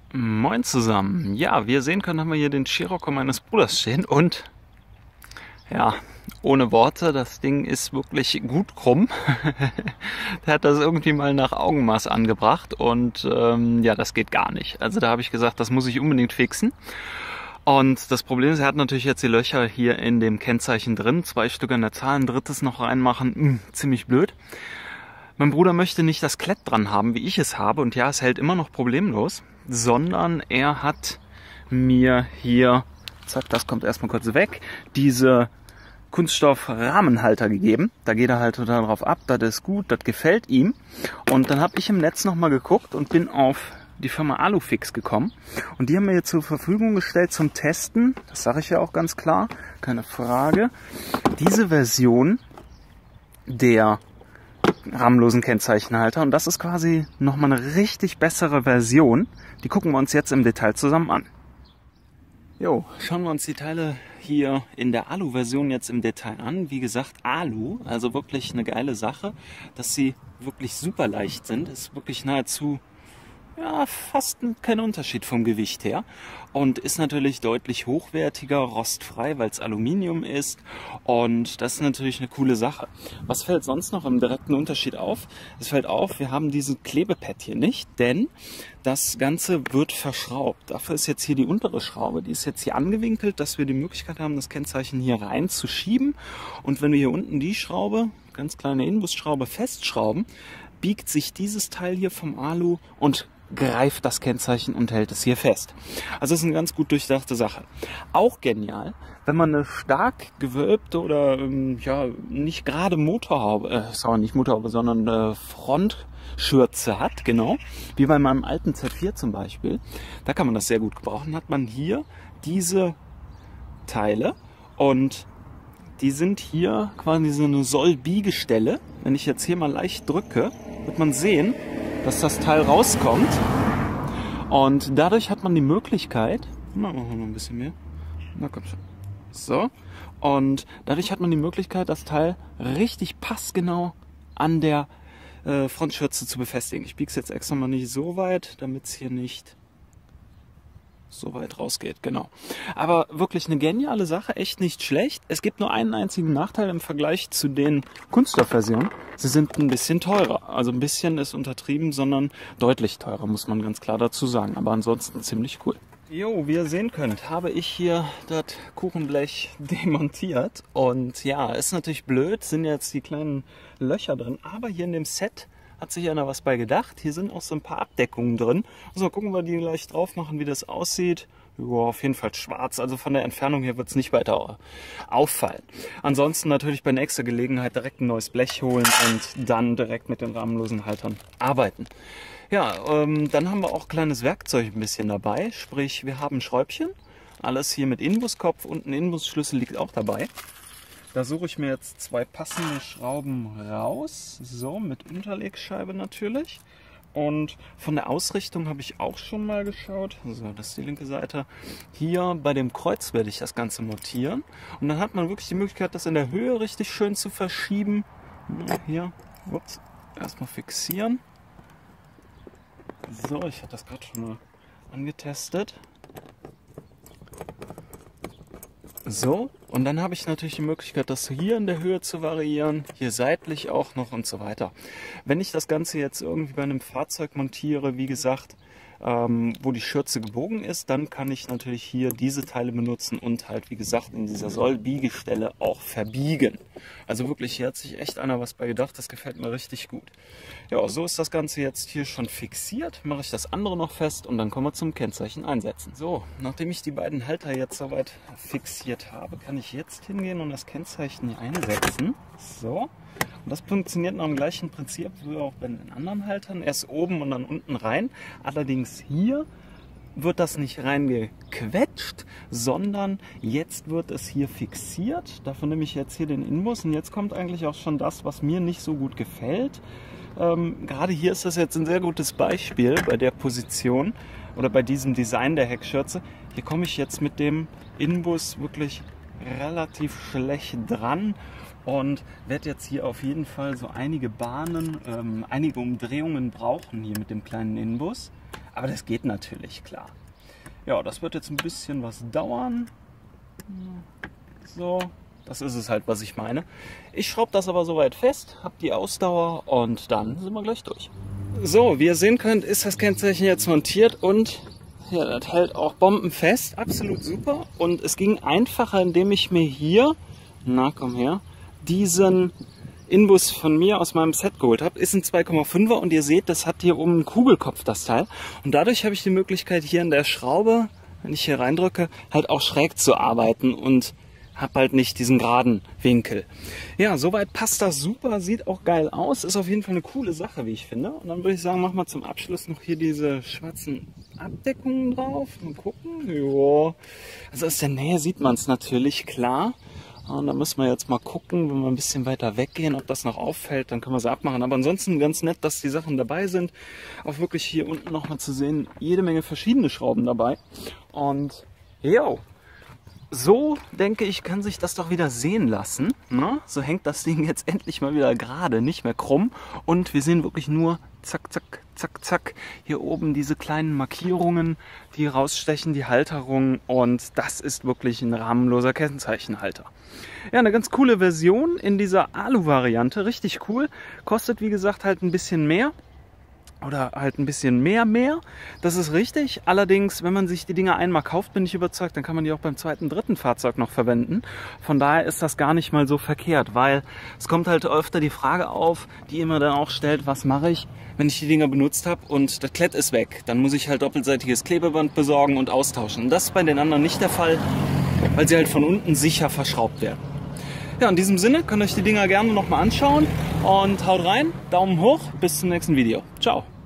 Moin zusammen. Ja, wie ihr sehen könnt, haben wir hier den Scirocco meines Bruders stehen und ja, ohne Worte, das Ding ist wirklich gut krumm. Der hat das irgendwie mal nach Augenmaß angebracht und ja, das geht gar nicht. Also da habe ich gesagt, das muss ich unbedingt fixen. Und das Problem ist, er hat natürlich jetzt die Löcher hier in dem Kennzeichen drin, 2 Stück an der Zahl, ein drittes noch reinmachen, ziemlich blöd. Mein Bruder möchte nicht das Klett dran haben, wie ich es habe, und ja, es hält immer noch problemlos, sondern er hat mir hier, zack, das kommt erstmal kurz weg, diese Kunststoff-Rahmenhalter gegeben. Da geht er halt total drauf ab, das ist gut, das gefällt ihm. Und dann habe ich im Netz nochmal geguckt und bin auf die Firma Alufix gekommen. Und die haben mir jetzt zur Verfügung gestellt zum Testen, das sage ich ja auch ganz klar, keine Frage, diese Version der rahmenlosen Kennzeichenhalter. Und das ist quasi nochmal eine richtig bessere Version. Die gucken wir uns jetzt im Detail zusammen an. Jo, schauen wir uns die Teile hier in der Alu-Version jetzt im Detail an. Wie gesagt, Alu, also wirklich eine geile Sache, dass sie wirklich super leicht sind. Ist wirklich nahezu, ja, fast kein Unterschied vom Gewicht her. Und ist natürlich deutlich hochwertiger, rostfrei, weil es Aluminium ist. Und das ist natürlich eine coole Sache. Was fällt sonst noch im direkten Unterschied auf? Es fällt auf, wir haben diesen Klebepad hier nicht, denn das Ganze wird verschraubt. Dafür ist jetzt hier die untere Schraube, die ist jetzt hier angewinkelt, dass wir die Möglichkeit haben, das Kennzeichen hier reinzuschieben. Und wenn wir hier unten die Schraube, ganz kleine Inbusschraube, festschrauben, biegt sich dieses Teil hier vom Alu und greift das Kennzeichen und hält es hier fest. Also das ist eine ganz gut durchdachte Sache. Auch genial, wenn man eine stark gewölbte oder ja, nicht gerade Motorhaube, nicht Motorhaube, sondern Frontschürze hat, genau, wie bei meinem alten Z4 zum Beispiel. Da kann man das sehr gut gebrauchen. Hat man hier diese Teile und die sind hier quasi so eine Sollbiegestelle. Wenn ich jetzt hier mal leicht drücke, wird man sehen, dass das Teil rauskommt. Und dadurch hat man die Möglichkeit, machen wir noch ein bisschen mehr. Na komm schon. So. Und dadurch hat man die Möglichkeit, das Teil richtig passgenau an der Frontschürze zu befestigen. Ich biege es jetzt extra mal nicht so weit, damit es hier nicht so weit rausgeht, genau. Aber wirklich eine geniale Sache, echt nicht schlecht. Es gibt nur einen einzigen Nachteil im Vergleich zu den Kunststoffversionen. Sie sind ein bisschen teurer. Also ein bisschen ist untertrieben, sondern deutlich teurer, muss man ganz klar dazu sagen. Aber ansonsten ziemlich cool. Jo, wie ihr sehen könnt, habe ich hier das Kuchenblech demontiert. Und ja, ist natürlich blöd, sind jetzt die kleinen Löcher drin. Aber hier in dem Set hat sich einer was bei gedacht. Hier sind auch so ein paar Abdeckungen drin. Also gucken wir die gleich drauf machen, wie das aussieht. Ja, auf jeden Fall schwarz. Also von der Entfernung her wird es nicht weiter auffallen. Ansonsten natürlich bei nächster Gelegenheit direkt ein neues Blech holen und dann direkt mit den rahmenlosen Haltern arbeiten. Ja, dann haben wir auch kleines Werkzeug ein bisschen dabei. Sprich, wir haben Schräubchen. Alles hier mit Inbuskopf und ein Inbusschlüssel liegt auch dabei. Da suche ich mir jetzt 2 passende Schrauben raus, so mit Unterlegscheibe natürlich. Und von der Ausrichtung habe ich auch schon mal geschaut, so das ist die linke Seite. Hier bei dem Kreuz werde ich das Ganze montieren und dann hat man wirklich die Möglichkeit, das in der Höhe richtig schön zu verschieben. Hier, ups, erstmal fixieren. So, ich hatte das gerade schon mal angetestet. So, und dann habe ich natürlich die Möglichkeit, das hier in der Höhe zu variieren, hier seitlich auch noch und so weiter. Wenn ich das Ganze jetzt irgendwie bei einem Fahrzeug montiere, wie gesagt, wo die Schürze gebogen ist, dann kann ich natürlich hier diese Teile benutzen und halt, wie gesagt, in dieser Sollbiegestelle auch verbiegen. Also wirklich, hier hat sich echt einer was bei gedacht, das gefällt mir richtig gut. Ja, so ist das Ganze jetzt hier schon fixiert, mache ich das andere noch fest und dann kommen wir zum Kennzeichen einsetzen. So, nachdem ich die beiden Halter jetzt soweit fixiert habe, kann ich jetzt hingehen und das Kennzeichen hier einsetzen. So. Und das funktioniert nach dem gleichen Prinzip wie auch bei den anderen Haltern. Erst oben und dann unten rein. Allerdings hier wird das nicht reingequetscht, sondern jetzt wird es hier fixiert. Dafür nehme ich jetzt hier den Inbus und jetzt kommt eigentlich auch schon das, was mir nicht so gut gefällt. Gerade hier ist das jetzt ein sehr gutes Beispiel bei der Position oder bei diesem Design der Heckschürze. Hier komme ich jetzt mit dem Inbus wirklich relativ schlecht dran und werde jetzt hier auf jeden Fall so einige Bahnen, einige Umdrehungen brauchen hier mit dem kleinen Inbus. Aber das geht natürlich, klar. Ja, das wird jetzt ein bisschen was dauern. So, das ist es halt, was ich meine. Ich schraube das aber soweit fest, habe die Ausdauer und dann sind wir gleich durch. So, wie ihr sehen könnt, ist das Kennzeichen jetzt montiert und ja, das hält auch bombenfest. Absolut super. Und es ging einfacher, indem ich mir hier, na komm her, diesen Inbus von mir aus meinem Set geholt habe. Ist ein 2,5er und ihr seht, das hat hier oben einen Kugelkopf, das Teil. Und dadurch habe ich die Möglichkeit, hier an der Schraube, wenn ich hier reindrücke, halt auch schräg zu arbeiten und habe halt nicht diesen geraden Winkel. Ja, soweit passt das super, sieht auch geil aus, ist auf jeden Fall eine coole Sache, wie ich finde. Und dann würde ich sagen, machen wir zum Abschluss noch hier diese schwarzen Abdeckungen drauf. Mal gucken. Jo. Also aus der Nähe sieht man es natürlich, klar. Und da müssen wir jetzt mal gucken, wenn wir ein bisschen weiter weggehen, ob das noch auffällt, dann können wir sie abmachen. Aber ansonsten ganz nett, dass die Sachen dabei sind. Auch wirklich hier unten nochmal zu sehen, jede Menge verschiedene Schrauben dabei. Und jo, so denke ich, kann sich das doch wieder sehen lassen. Ne? So hängt das Ding jetzt endlich mal wieder gerade, nicht mehr krumm. Und wir sehen wirklich nur zack, zack, zack, zack. Hier oben diese kleinen Markierungen, die rausstechen, die Halterung. Und das ist wirklich ein rahmenloser Kennzeichenhalter. Ja, eine ganz coole Version in dieser Alu-Variante. Richtig cool. Kostet, wie gesagt, halt ein bisschen mehr. Oder halt ein bisschen mehr. Das ist richtig. Allerdings, wenn man sich die Dinger einmal kauft, bin ich überzeugt, dann kann man die auch beim zweiten, dritten Fahrzeug noch verwenden. Von daher ist das gar nicht mal so verkehrt, weil es kommt halt öfter die Frage auf, die immer dann auch stellt, was mache ich, wenn ich die Dinger benutzt habe und das Klett ist weg. Dann muss ich halt doppelseitiges Klebeband besorgen und austauschen. Das ist bei den anderen nicht der Fall, weil sie halt von unten sicher verschraubt werden. Ja, in diesem Sinne könnt ihr euch die Dinger gerne nochmal anschauen und haut rein, Daumen hoch, bis zum nächsten Video. Ciao!